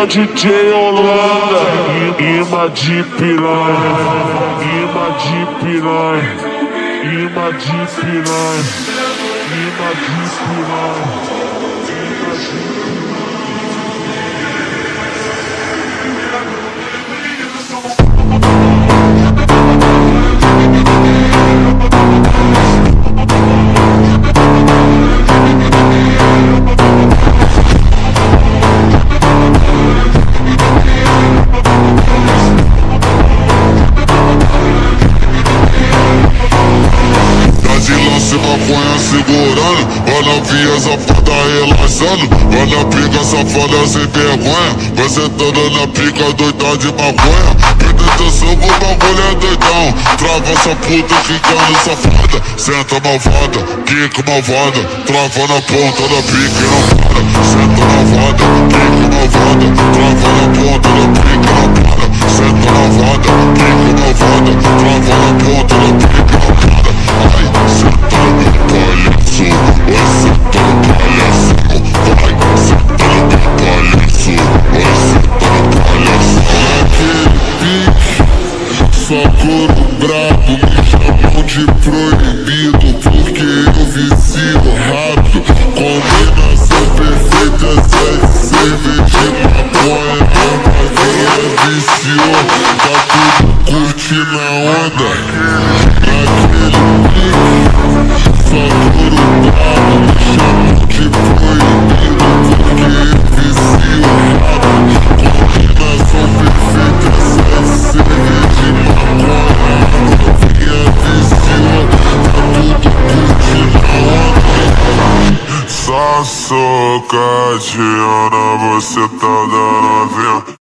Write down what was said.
DJ Holanda, imã de piranha, imã de piranha, imã de piranha, imã de piranha. Maconha segurando, vai na via safada relaxando, vai na pica safada sem vergonha, vai sentando na pica doida de maconha. Presta atenção que o bagulho é doidão, trava essa puta ficando safada, senta malvada, quica malvada, trava na ponta da pica e não para. Senta malvada, quica malvada, trava na ponta da pica e não para. Senta malvada, quica malvada, trava na ponta da pica e não para. Ai, senta palhaço, vai sentar palhaço, vai sentar palhaço, vai sentar palhaço. Naquele pique, só couro brabo, me chamam de proibido, porque eu vicio rápido. Combinação perfeita, 7 cerveja de maconha, a novinha viciou, tá tudo curtindo a onda. Naquele pique, só couro brabo, me chamam de proibido, porque eu vicio rápido. Combinação perfeita, 7 cerveja de maconha, a novinha viciou, tá tudo curtindo a onda. Só socadinha, você tá dando a ver.